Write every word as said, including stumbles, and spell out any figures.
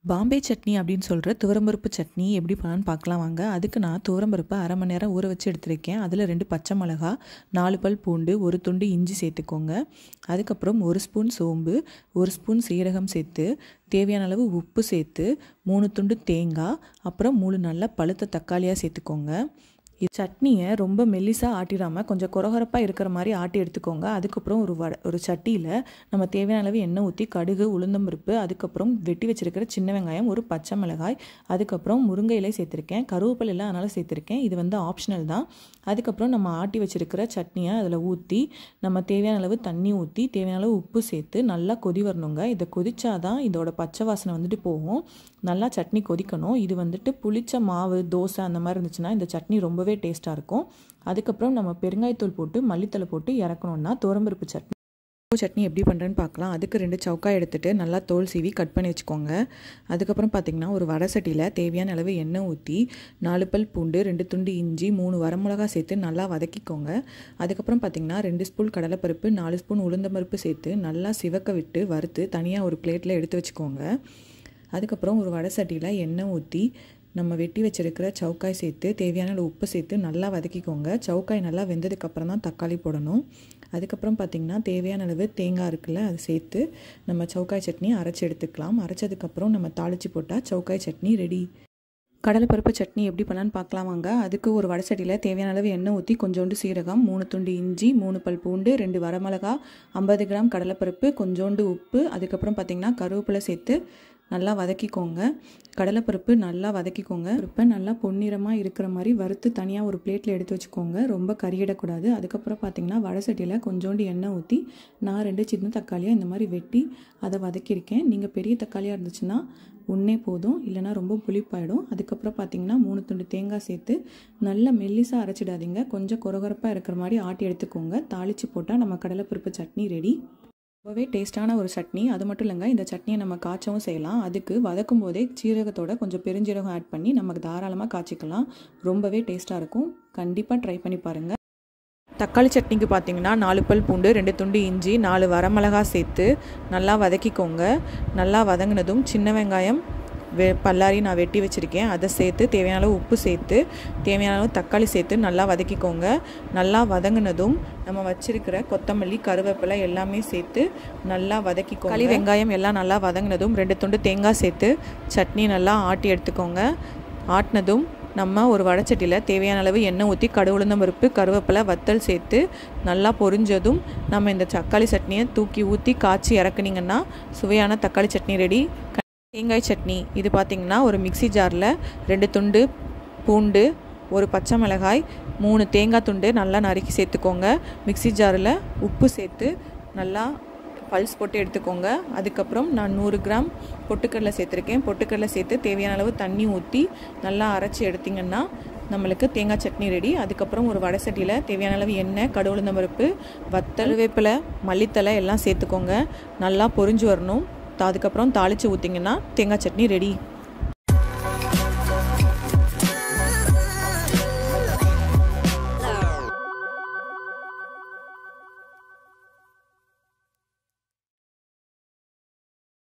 பாம்பே சட்னி அப்படின்னு சொல்கிற துவரம்பருப்பு சட்னி எப்படி பண்ணலான்னு பார்க்கலாம் வாங்க. அதுக்கு நான் துவரம்பருப்பை அரை மணி நேரம் ஊற வச்சு எடுத்துருக்கேன். அதில் ரெண்டு பச்சை மிளகா, நாலு பல் பூண்டு, ஒரு துண்டு இஞ்சி சேர்த்துக்கோங்க. அதுக்கப்புறம் ஒரு ஸ்பூன் சோம்பு, ஒரு ஸ்பூன் சீரகம் சேர்த்து, தேவையான அளவு உப்பு சேர்த்து, மூணு துண்டு தேங்காய், அப்புறம் மூணு நல்ல பழுத்த தக்காளியாக சேர்த்துக்கோங்க. சட்னியை ரொம்ப மெல்லிசாக ஆட்டிடாமல் கொஞ்சம் கொரகொரப்பாக இருக்கிற மாதிரி ஆட்டி எடுத்துக்கோங்க. அதுக்கப்புறம் ஒரு வட ஒரு சட்டியில் நம்ம தேவையான அளவு எண்ணெய் ஊற்றி கடுகு, உளுந்தம்பருப்பு, அதுக்கப்புறம் வெட்டி வச்சுருக்கிற சின்ன வெங்காயம், ஒரு பச்சை மிளகாய், அதுக்கப்புறம் முருங்கை இலை சேர்த்துருக்கேன். கருவேப்பிலை எல்லாம் அதனால் சேர்த்துருக்கேன். இது வந்து ஆப்ஷனல் தான். அதுக்கப்புறம் நம்ம ஆட்டி வச்சுருக்கிற சட்னியை அதில் ஊற்றி நம்ம தேவையான அளவு தண்ணி ஊற்றி தேவையான அளவு உப்பு சேர்த்து நல்லா கொதி வரணுங்க. இதை கொதிச்சாதான் இதோட பச்சை வாசனை வந்துட்டு போகும். நல்லா சட்னி கொதிக்கணும். இது வந்துட்டு புளிச்ச மாவு, தோசை அந்த மாதிரி இருந்துச்சுன்னா இந்த சட்னி ரொம்பவே டேஸ்ட்டாக இருக்கும். அதுக்கப்புறம் நம்ம பெருங்காயத்தூள் போட்டு மல்லித்தலை போட்டு இறக்கணும்னா துவரம்பருப்பு சட்னி சட்னி எப்படி பண்ணுறேன்னு பார்க்கலாம். அதுக்கு ரெண்டு சவுக்காய் எடுத்துகிட்டு நல்லா தோல் சீவி கட் பண்ணி வச்சுக்கோங்க. அதுக்கப்புறம் பார்த்திங்கன்னா ஒரு வடை சட்டியில் தேவையான அளவு எண்ணெய் ஊற்றி நாலு பல் பூண்டு, ரெண்டு துண்டு இஞ்சி, மூணு வரமிளகா சேர்த்து நல்லா வதக்கிக்கோங்க. அதுக்கப்புறம் பார்த்திங்கன்னா ரெண்டு ஸ்பூன் கடலைப்பருப்பு, நாலு ஸ்பூன் உளுந்தம்பருப்பு சேர்த்து நல்லா சிவக்க விட்டு வறுத்து தனியாக ஒரு பிளேட்டில் எடுத்து வச்சுக்கோங்க. அதுக்கப்புறம் ஒரு வடை சட்டியில் எண்ணெய் ஊற்றி நம்ம வெட்டி வச்சுருக்கிற சவுக்காய் சேர்த்து தேவையான உப்பு சேர்த்து நல்லா வதக்கிக்கோங்க. சவுக்காய் நல்லா வெந்ததுக்கப்புறம் தான் தக்காளி போடணும். அதுக்கப்புறம் பார்த்திங்கன்னா தேவையான அளவு தேங்காய் இருக்குல்ல, அது சேர்த்து நம்ம சவுக்காய் சட்னி அரைச்சி எடுத்துக்கலாம். அரைச்சதுக்கப்புறம் நம்ம தாளித்து போட்டால் சவுக்காய் சட்னி ரெடி. கடலைப்பருப்பு சட்னி எப்படி பண்ணலான்னு பார்க்கலாம் வாங்க. அதுக்கு ஒரு வடை சட்டியில் தேவையான அளவு எண்ணெய் ஊற்றி கொஞ்சோண்டு சீரகம், மூணு துண்டு இஞ்சி, மூணு பல் பூண்டு, ரெண்டு வரமிளகா, ஐம்பது கிராம் கடலைப்பருப்பு, கொஞ்சோண்டு உப்பு, அதுக்கப்புறம் பார்த்திங்கன்னா கருவேப்பிலை சேர்த்து நல்லா வதக்கிக்கோங்க. கடலைப்பருப்பு நல்லா வதக்கிக்கோங்க. பருப்பை நல்லா பொன்னிறமாக இருக்கிற மாதிரி வறுத்து தனியாக ஒரு பிளேட்டில் எடுத்து வச்சுக்கோங்க. ரொம்ப கறியிடக்கூடாது. அதுக்கப்புறம் பார்த்திங்கன்னா வடை சட்டியில் கொஞ்சோண்டு எண்ணெய் ஊற்றி நான் ரெண்டு சின்ன தக்காளியாக இந்த மாதிரி வெட்டி அதை வதக்கியிருக்கேன். நீங்கள் பெரிய தக்காளியாக இருந்துச்சுன்னா ஒன்றே போதும், இல்லைனா ரொம்ப புளிப்பாயிடும். அதுக்கப்புறம் பார்த்திங்கன்னா மூணு துண்டு தேங்காய் சேர்த்து நல்லா மெல்லிசாக அரைச்சிடாதீங்க. கொஞ்சம் கொரகொரப்பாக இருக்கிற மாதிரி ஆட்டி எடுத்துக்கோங்க. தாளித்து போட்டால் நம்ம கடலைப்பருப்பு சட்னி ரெடி. ரொம்பவே டேஸ்ட்டான ஒரு சட்னி. அது மட்டும் இல்லைங்க, இந்த சட்னியை நம்ம காய்ச்சவும் செய்யலாம். அதுக்கு வதக்கும் போதே சீரகத்தோட கொஞ்சம் பெருஞ்சீரகம் ஆட் பண்ணி நமக்கு தாராளமாக காய்ச்சிக்கலாம். ரொம்பவே டேஸ்ட்டாக இருக்கும். கண்டிப்பாக ட்ரை பண்ணி பாருங்கள். தக்காளி சட்னிக்கு பார்த்தீங்கன்னா நாலு பல் பூண்டு, ரெண்டு துண்டு இஞ்சி, நாலு வரமிளகா சேர்த்து நல்லா வதக்கிக்கோங்க. நல்லா வதங்கினதும் சின்ன வெங்காயம் வெ பல்லாரி நான் வெட்டி வச்சுருக்கேன், அதை சேர்த்து தேவையான அளவு உப்பு சேர்த்து தேவையான அளவு தக்காளி சேர்த்து நல்லா வதக்கிக்கோங்க. நல்லா வதங்கினதும் நம்ம வச்சுருக்கிற கொத்தமல்லி, கருவேப்பிலை எல்லாமே சேர்த்து நல்லா வதக்கிக்கோங்க. களி வெங்காயம் எல்லாம் நல்லா வதங்கினதும் ரெண்டு துண்டு தேங்காய் சேர்த்து சட்னி நல்லா ஆட்டி எடுத்துக்கோங்க. ஆட்டினதும் நம்ம ஒரு வடைச்சட்டியில் தேவையான அளவு எண்ணெய் ஊற்றி கடுகு, உளுந்தம்பருப்பு, கருவேப்பிலை, வத்தல் சேர்த்து நல்லா பொரிஞ்சதும் நம்ம இந்த தக்காளி சட்னியை தூக்கி ஊற்றி காய்ச்சி இறக்குனீங்கன்னா சுவையான தக்காளி சட்னி ரெடி. தேங்காய் சட்னி இது பார்த்திங்கன்னா ஒரு மிக்சி ஜாரில் ரெண்டு துண்டு பூண்டு, ஒரு பச்சை மிளகாய், மூணு தேங்காய் துண்டு நல்லா நறுக்கி சேர்த்துக்கோங்க. மிக்சி ஜாரில் உப்பு சேர்த்து நல்லா பல்ஸ் போட்டு எடுத்துக்கோங்க. அதுக்கப்புறம் நான் நூறு கிராம் பொட்டுக்கடலை சேர்த்துருக்கேன். பொட்டுக்கடலை சேர்த்து தேவையான அளவு தண்ணி ஊற்றி நல்லா அரைச்சி எடுத்திங்கன்னா நம்மளுக்கு தேங்காய் சட்னி ரெடி. அதுக்கப்புறம் ஒரு வடை சட்டியில் தேவையான அளவு எண்ணெய், கடுகு, உளுந்தம்பருப்பு, வத்தல், வேப்பிலை, மல்லித்தலை எல்லாம் சேர்த்துக்கோங்க. நல்லா பொரிஞ்சு வரணும். அதுக்கப்புறம் தாளித்து ஊற்றிங்கன்னா தேங்காய் சட்னி ரெடி.